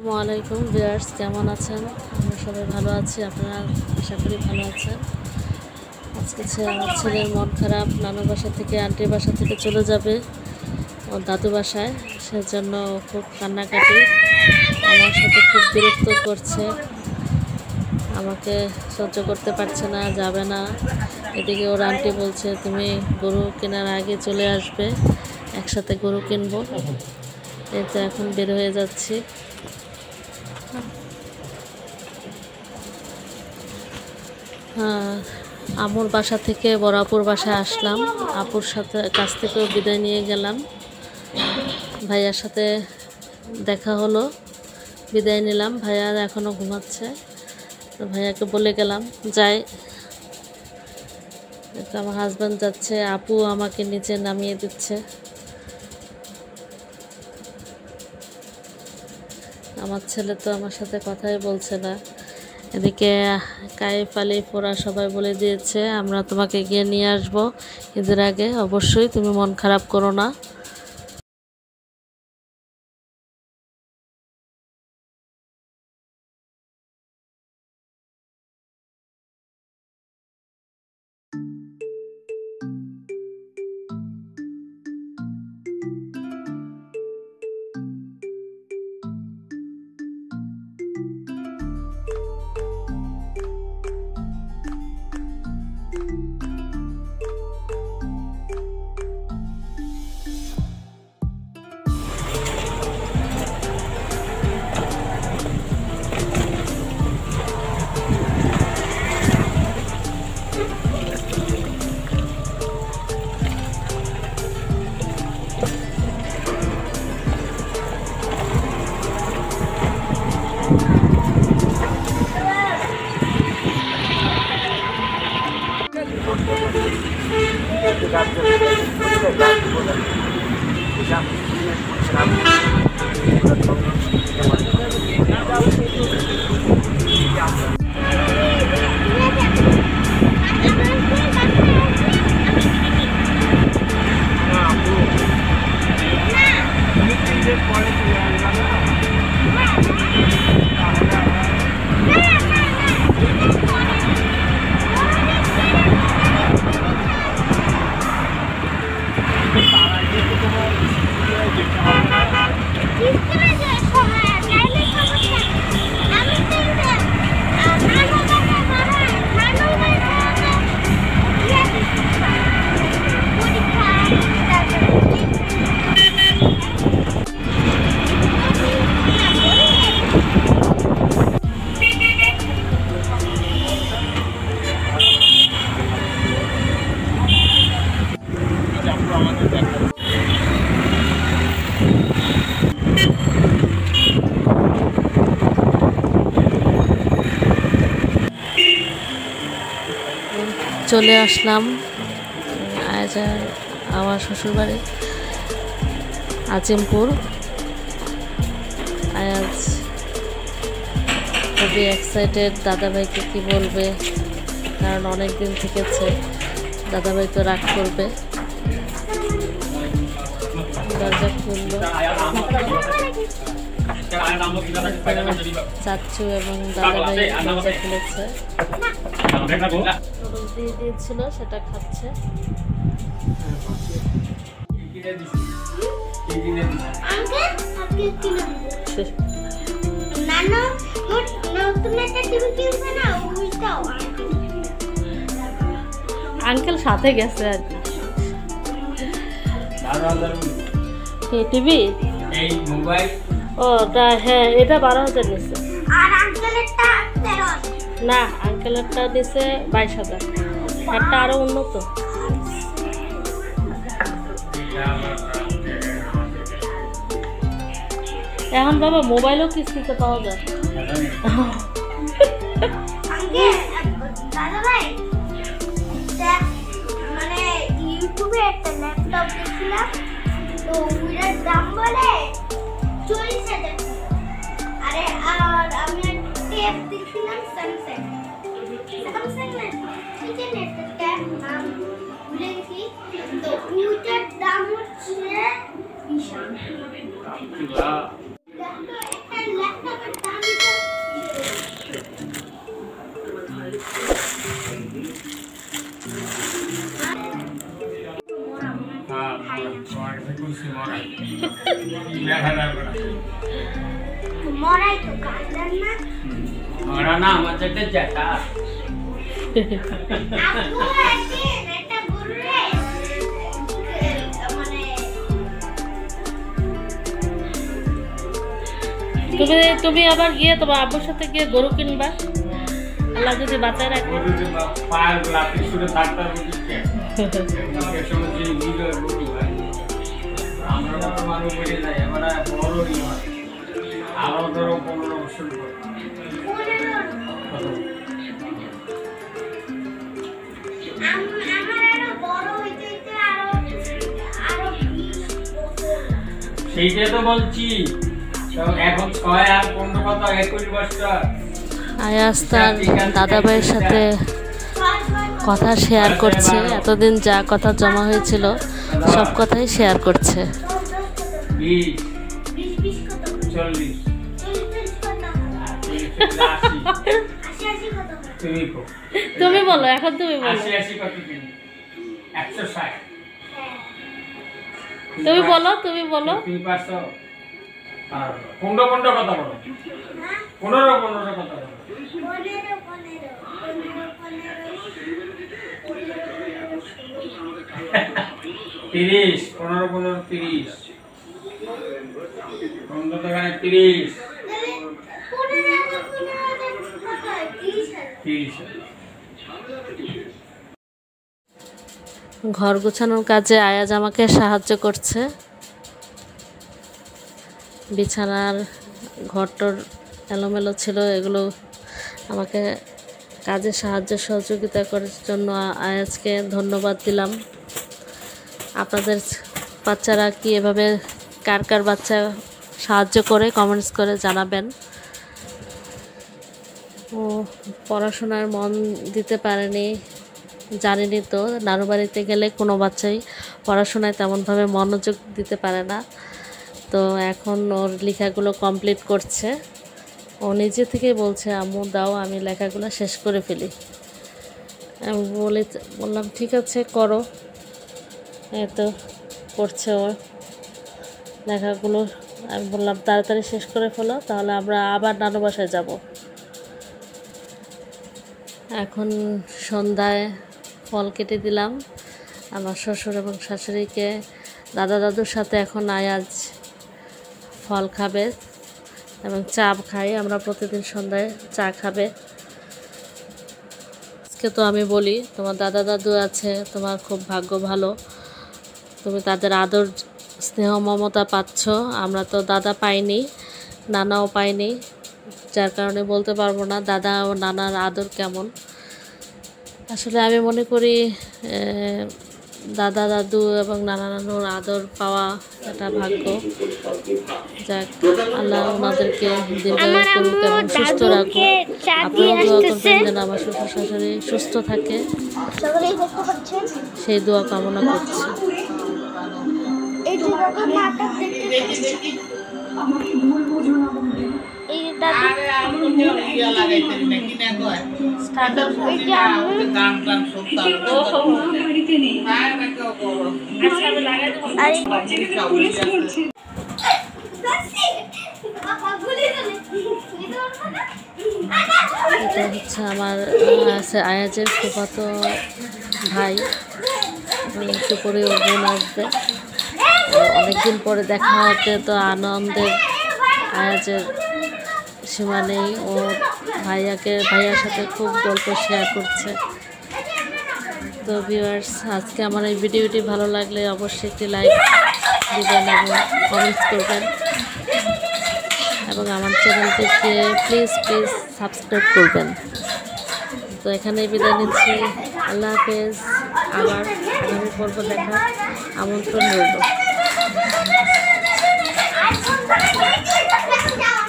আসসালামাইকুম ভিউয়ার্স, কেমন আছেন? আমরা সবাই ভালো আছি, আপনারা আশা করি ভালো আছেন। আজকে আমার ছেলের মন খারাপ, নানুর বাসা থেকে আন্টির বাসা থেকে চলে যাবে ওর দাদু বাসায়, সেজন্য খুব কান্নাকাটি, আমার সাথে খুব বিরক্ত করছে, আমাকে সহ্য করতে পারছে না, যাবে না। এদিকে ওর আন্টি বলছে তুমি গরু কেনার আগে চলে আসবে, একসাথে গরু কিনবো। এই তো এখন বের হয়ে যাচ্ছি। আমুর বাসা থেকে বড় আপুর বাসায় আসলাম, আপুর সাথে কাছ থেকেও বিদায় নিয়ে গেলাম, ভাইয়ার সাথে দেখা হলো, বিদায় নিলাম। ভাইয়া এখনও ঘুমাচ্ছে, তো ভাইয়াকে বলে গেলাম যাই। আমার হাজব্যান্ড যাচ্ছে, আপু আমাকে নিচে নামিয়ে দিচ্ছে। আমার ছেলে তো আমার সাথে কথাই বলছে না। এদিকে কাইফ আলী পোড়া সবাই বলে দিয়েছে আমরা তোমাকে গিয়ে নিয়ে আসবো ঈদের আগে, অবশ্যই তুমি মন খারাপ করো না। চলে আসলাম আজ আমার শ্বশুরবাড়ি আজিমপুর। আজ খুবই এক্সাইটেড, দাদাভাইকে কি বলবে, কারণ অনেক দিন থেকেছে, দাদাভাই তো রাগ করবে। দরজা খুললো, চাচ্চু এবং দাদাভাই দরজা খুলেছে, দিয়ে দিয়েছিল সেটা খাচ্ছে। আঙ্কেল সাথে গেছে আর কি টিভি, ওটা হ্যাঁ, এটা 12,000 নিচ্ছে। না, আঙ্কেলেরটা দিছে 22,000, একটা আরো উন্নত। এখন বাবা মোবাইলও কিস্তিতে পাওয়া যায়। মানে ইউটিউবে একটা ল্যাপটপ দেখছিলাম, তো ওইটার দাম বলে 40,000। আরে আর আমি ট্যাব দেখছিলাম স্যামসাং না, ঠিক আছে, ট্যাব নাম ভুলে গেছি, তো ওইটার দাম হচ্ছে 20,000। একটা ল্যাপটপ মরাই তো কাঁদান না মরা না আমার যেটা জ্যাঠা আপু একদিন একটা গরুরে মানে তুমি আবার গিয়ে তোমার আব্বুর সাথে গিয়ে গরু কিনবা, আল্লাহ যদি বাঁচায় রাখে। পায়ের লাঠি শুনে ডাক্তার বুঝছে গরু হয় আমরা তো মানুষ বেড়ে যাই এবার বড়ই হয় আরো ধরো 15 বছর পর আমার আরো বড় হইতে আরো 20 বছর সেইটাই তো বলছি এখন 6 আর 15 কত 21 বছর। আয়াজ তার দাদা ভাইয়ের সাথে কথা শেয়ার করছে, এতদিন যা কথা জমা হয়েছিল সব কথাই শেয়ার করছে। 20 20 কত 40 তুমি বলো, এখন তুমি বলো, 80 কত দিন 160 তুমি বলো, তুমি বলো। তুমি পারছো আর 15 কথা বলো 15 কথা বলো 30 15 30 15 তো এখানে 30 ঘর গোছানোর কাজে আয়াজ আমাকে সাহায্য করছে। বিছানার ঘরটর এলোমেলো ছিল, এগুলো আমাকে কাজে সাহায্য সহযোগিতা করার জন্য আয়াজকে ধন্যবাদ দিলাম। আপনাদের বাচ্চারা কি এভাবে কার কার বাচ্চা সাহায্য করে কমেন্টস করে জানাবেন। ও পড়াশোনার মন দিতে পারেনি, জানিনি তো নানু বাড়িতে গেলে কোনো বাচ্চাই পড়াশোনায় তেমনভাবে মনোযোগ দিতে পারে না। তো এখন ওর লেখাগুলো কমপ্লিট করছে, ও নিজে থেকেই বলছে আম্মু দাও আমি লেখাগুলো শেষ করে ফেলি। আমি বললাম ঠিক আছে করো, এই তো করছে ও লেখাগুলো। আমি বললাম তাড়াতাড়ি শেষ করে ফেলো, তাহলে আমরা আবার নানু বাসায় যাব। এখন সন্ধ্যায় ফল কেটে দিলাম আমার শ্বশুর এবং শাশুড়িকে। দাদা দাদুর সাথে এখন আয়াজ ফল খাবে এবং চা খাই, আমরা প্রতিদিন সন্ধ্যায় চা খাবে। আজকে তো আমি বলি তোমার দাদা দাদু আছে, তোমার খুব ভাগ্য ভালো, তুমি তাদের আদর স্নেহ মমতা পাচ্ছ। আমরা তো দাদা পাইনি, নানাও পাইনি, যার কারণে বলতে পারবো না দাদা ও নানার আদর কেমন। আসলে আমি মনে করি দাদা দাদু এবং নানা নানুর আদর পাওয়া একটা ভাগ্য। যাক আল্লাহ ওনাদেরকে দীর্ঘায়ু করুক এবং সুস্থ রাখুক। আপনারাও দোয়া করবেন যেন আমার শ্বশুর শাশুড়ি সুস্থ থাকে, সেই দোয়া কামনা করছি। এটা হচ্ছে আমার আয়াজের ফুফাতো ভাই, একটু করে ওর বোন আসবে। অনেকদিন পরে দেখা হতে তো আনন্দের আয়াজের সীমা নেই। ও ভাইয়ার সাথে খুব গল্প শেয়ার করছে। তো ভিউয়ার্স, আজকে আমার এই ভিডিওটি ভালো লাগলে অবশ্যই একটি লাইক দিবেন এবং কমেন্টস করবেন এবং আমার চ্যানেলটিকে প্লিজ সাবস্ক্রাইব করবেন। তো এখানেই বিদায় নিচ্ছি, আল্লাহ হাফেজ। আবার আগামী পর্ব দেখার আমন্ত্রণ রইল।